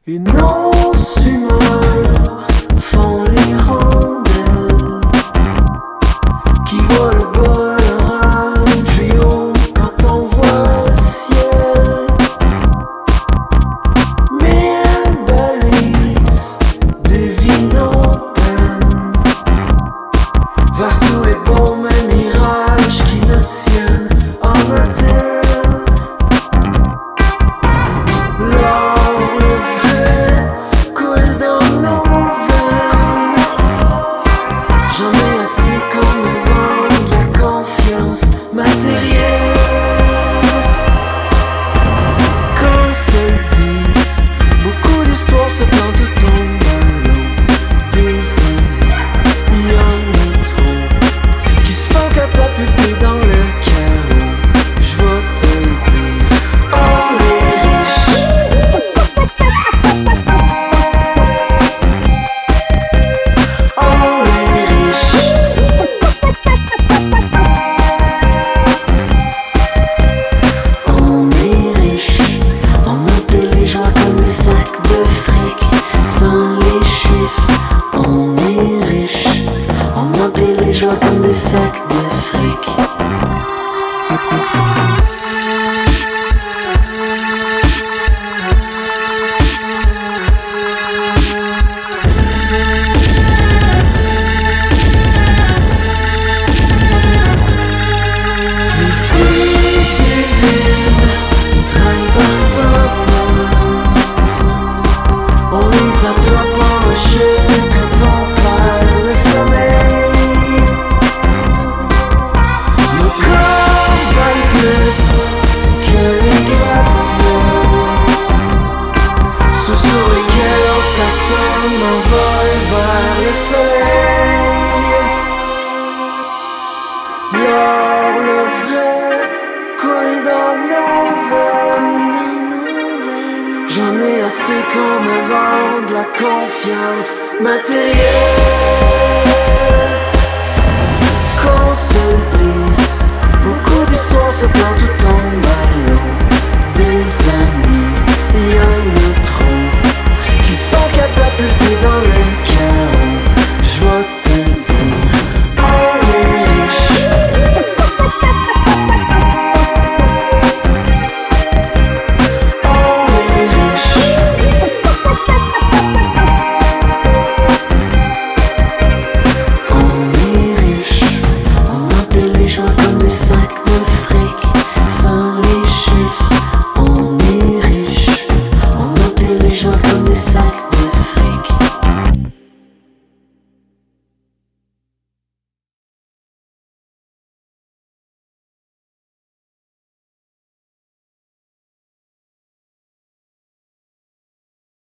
Et nos humeurs font l'hirondelle qui voit le bol orange et haut quand on voit le ciel. Mille balises dévient nos peines vers tous les baumes et mirages qui nous tiennent en hôtel. J'en ai assez qu'on me vende la confiance matérielle. Qu'on se le dise, beaucoup d'histoires se plantent ou tombent dans l'eau. Des amis, il y en a trop qui se font catapulter dans le chaos. Je vais te le dire, on est riche. Comme des sacs de fric. Les idées vides traînent par centaines. On les attrape en chaîne quand on perd le sommeil. Que les gratte-ciels, ceux sur lesquels on s'assomme, envole vers le soleil. L'or, le vrai, coule dans nos veines. J'en ai assez qu'on me vende la confiance matérielle. Qu'on se le dise.